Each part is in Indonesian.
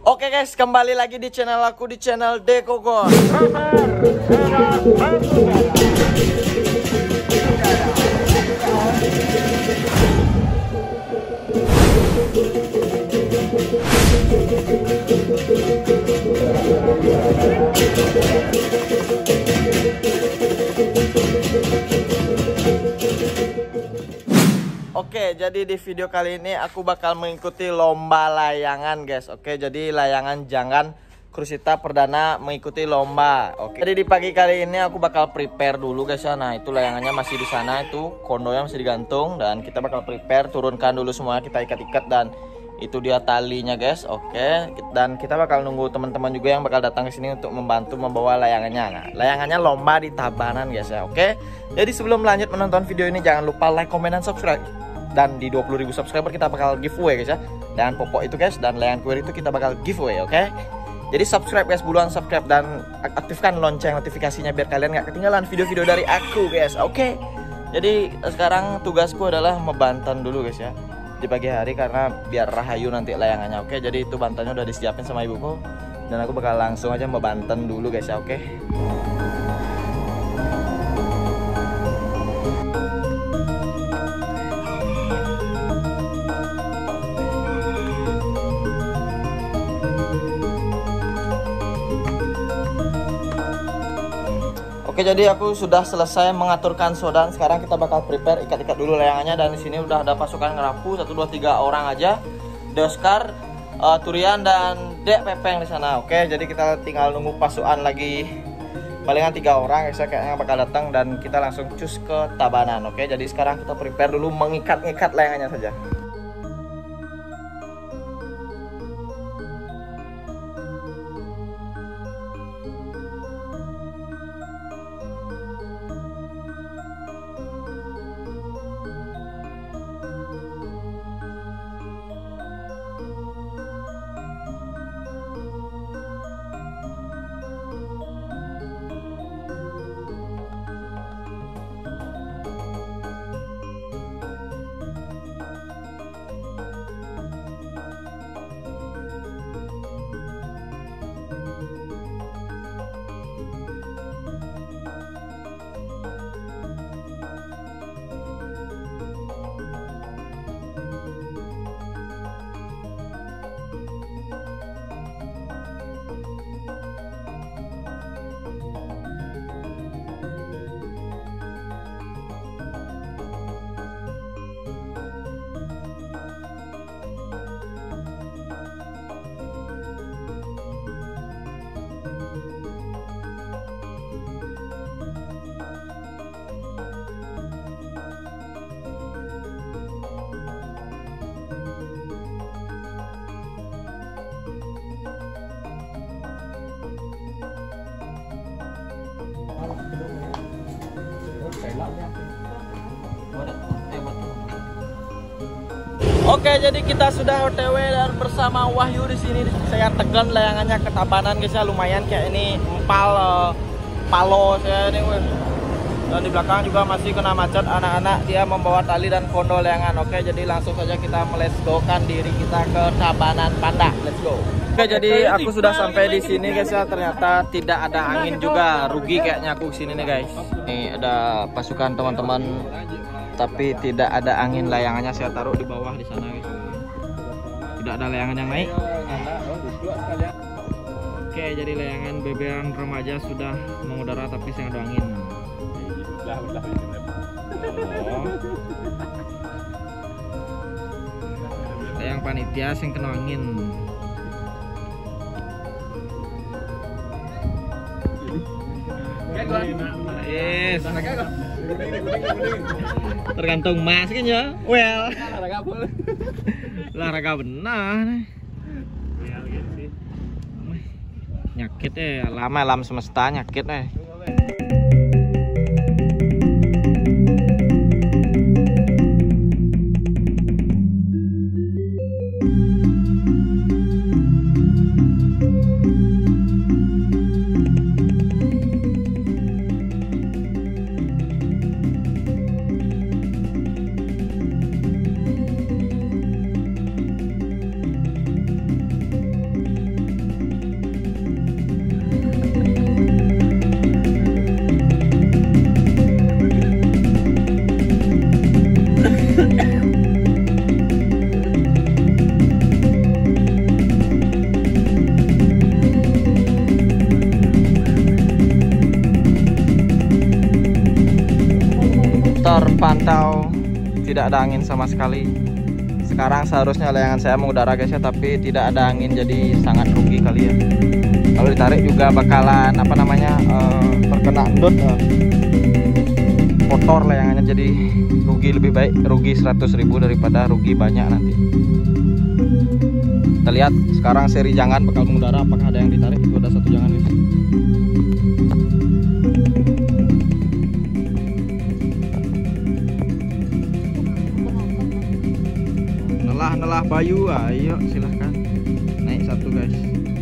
Oke guys, kembali lagi di channel aku, di channel Dekogon. Oke, jadi di video kali ini aku bakal mengikuti lomba layangan guys. Oke, jadi layangan Janggan Krusita perdana mengikuti lomba. Oke, jadi di pagi kali ini aku bakal prepare dulu guys ya. Nah, itu layangannya masih di sana, itu kondonya masih digantung, dan kita bakal prepare, turunkan dulu semua, kita ikat-ikat, dan itu dia talinya guys. Oke, dan kita bakal nunggu teman-teman juga yang bakal datang ke sini untuk membantu membawa layangannya. Nah, layangannya lomba di Tabanan guys ya. Oke, jadi sebelum lanjut menonton video ini, jangan lupa like, comment, dan subscribe. Dan di 20.000 subscriber kita bakal giveaway guys ya. Dan popok itu guys, dan layangan kuir itu kita bakal giveaway. Oke, jadi subscribe guys, buruan subscribe dan aktifkan lonceng notifikasinya biar kalian nggak ketinggalan video-video dari aku guys. Oke, jadi sekarang tugasku adalah membantan dulu guys ya di pagi hari, karena biar rahayu nanti layangannya. Oke, jadi itu bantannya udah disiapin sama ibuku, dan aku bakal langsung aja membantan dulu guys ya. Oke. Oke, jadi aku sudah selesai mengaturkan sodan. Sekarang kita bakal prepare, ikat-ikat dulu layangannya. Dan di sini udah ada pasukan ngerapu 1, 2, 3 orang aja. Doskar, Turian, dan Dek Pepeng di sana. Oke, jadi kita tinggal nunggu pasukan lagi palingan 3 orang guys ya, kayaknya bakal datang, dan kita langsung cus ke Tabanan. Oke, jadi sekarang kita prepare dulu mengikat-ikat layangannya saja. Oke, jadi kita sudah OTW dan bersama Wahyu di sini. Saya tegan layangannya ke Tabanan guys ya, lumayan kayak ini empal palo saya ini. Dan di belakang juga masih kena macet anak-anak, dia membawa tali dan kondo layangan. Oke, jadi langsung saja kita let's go-kan diri kita ke Tabanan Panda. Let's go. Oke, jadi aku sudah sampai di sini guys ya. Ternyata tidak ada angin juga, rugi kayaknya aku sini nih guys. Nih ada pasukan teman-teman, tapi tidak ada angin. Layangannya saya taruh di bawah di sana guys. Tidak ada layangan yang naik. Oke, jadi layangan beberan remaja sudah mengudara tapi saya ada angin. Oh. Layang panitia yang kena angin. Yes. Tergantung mas kan ya. Well. Olahraga benar. Nyakit lama alam semesta nyakit terpantau tidak ada angin sama sekali. Sekarang seharusnya layangan saya mengudara guys ya, tapi tidak ada angin, jadi sangat rugi kali ya. Kalau ditarik juga bakalan apa namanya terkena endut, kotor layangannya, jadi rugi. Lebih baik rugi 100.000 daripada rugi banyak nanti. Kita lihat sekarang seri jangan bakal mengudara, apakah ada yang ditarik. Itu ada satu jangan guys. Nelah Bayu, ayo silahkan naik satu guys.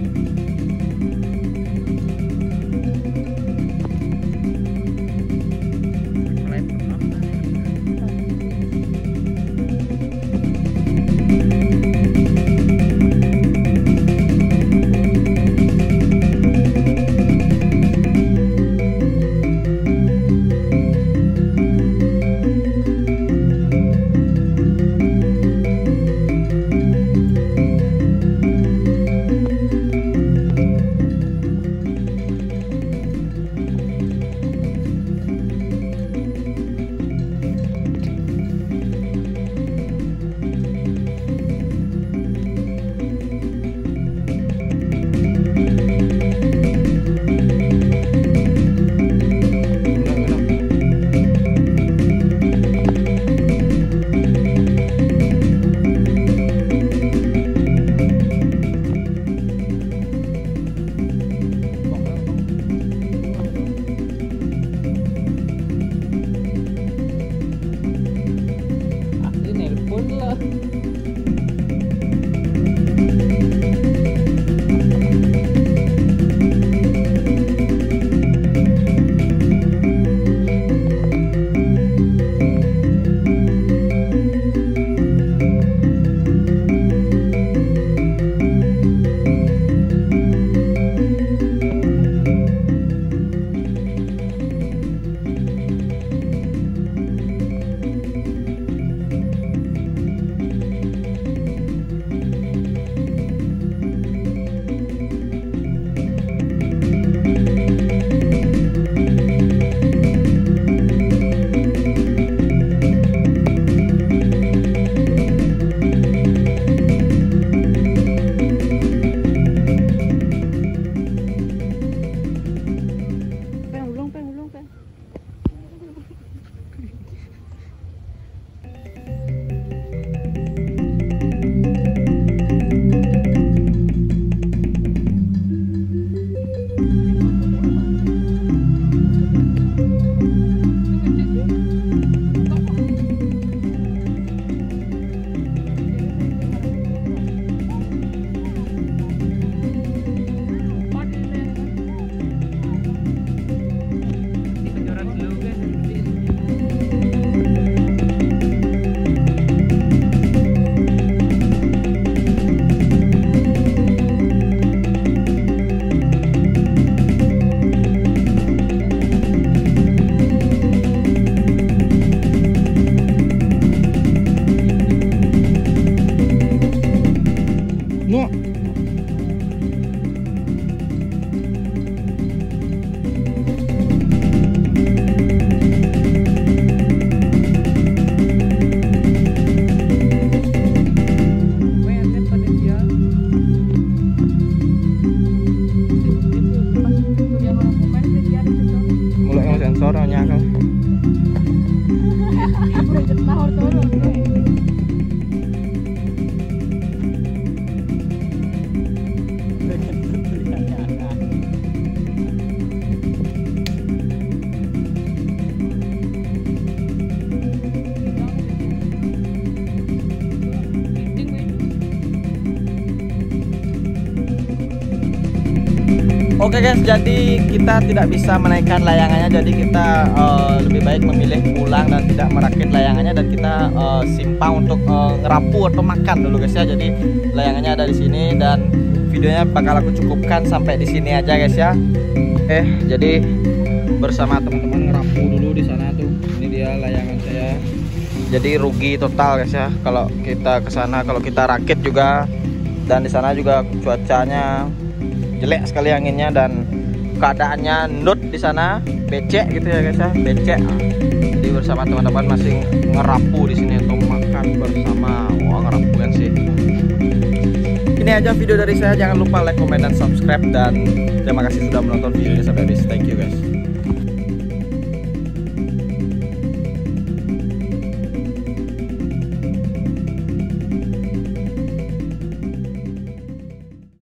Oke guys, jadi kita tidak bisa menaikkan layangannya, jadi kita lebih baik memilih pulang dan tidak merakit layangannya, dan kita simpang untuk ngerapu atau makan dulu guys ya. Jadi layangannya ada di sini dan videonya bakal aku cukupkan sampai di sini aja guys ya. Oke, jadi bersama teman-teman ngerapu dulu di sana tuh. Ini dia layangan saya. Jadi rugi total guys ya kalau kita ke sana, kalau kita rakit juga. Dan di sana juga cuacanya jelek sekali anginnya, dan keadaannya nut di sana, becek gitu ya guys ya, becek. Jadi bersama teman-teman masih ngerapu di sini atau makan bersama. Wah, ngerapu kan sih. Ini aja video dari saya, jangan lupa like, comment, dan subscribe, dan terima kasih sudah menonton videonya sampai